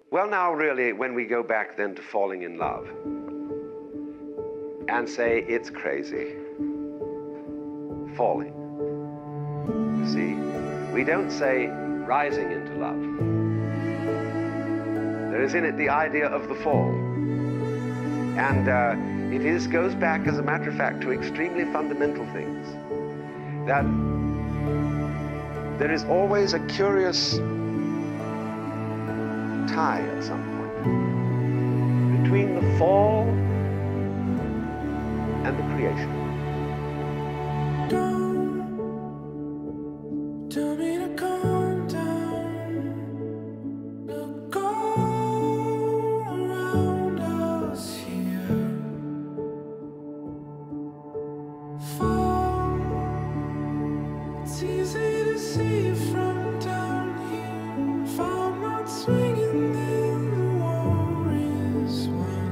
Well, now, really, when we go back then to falling in love and say it's crazy, falling. You see, we don't say rising into love. There is in it the idea of the fall. And it goes back, as a matter of fact, to extremely fundamental things. That there is always a curious tie at some point between the fall and the creation. Don't tell me to calm down. Look all around us here. Fall. It's easy to see from down here. Fall not swinging, then the war is won.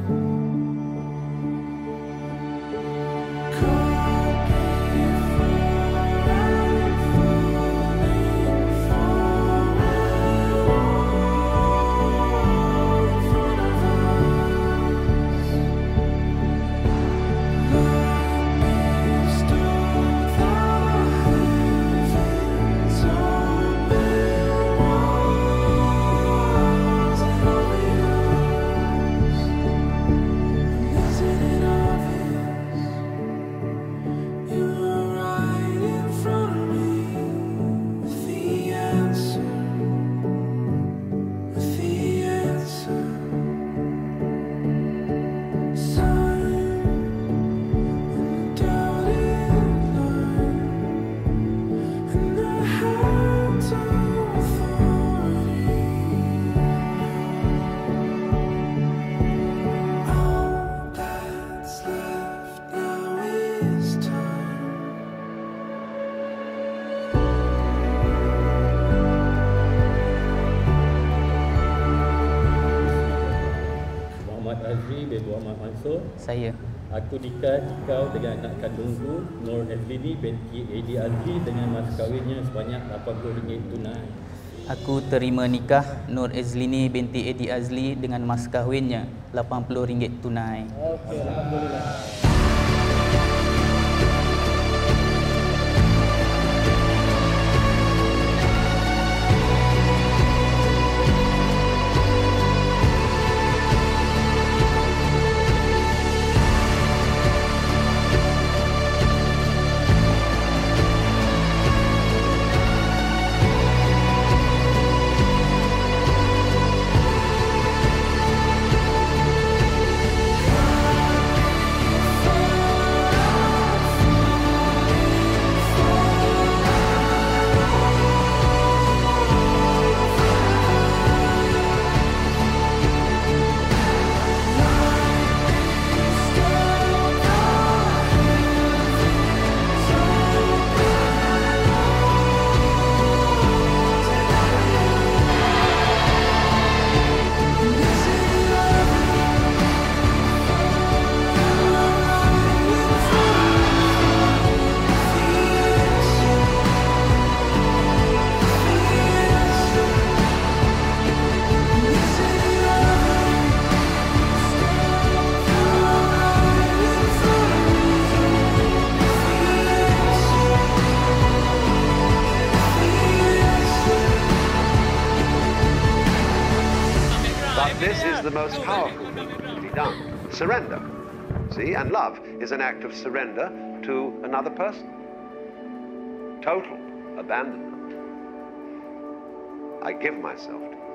Azri bin Muhammad Mansur. Saya. Aku nikah kau dengan anak kandungku Nur Ezylni binti Azri dengan mas kahwinnya sebanyak RM80 tunai. Aku terima nikah Nur Ezylni binti Azri dengan mas kahwinnya RM80 tunai. Okey, alhamdulillah. This is the most powerful thing that can be done. Surrender. See, and love is an act of surrender to another person. Total abandonment. I give myself to you.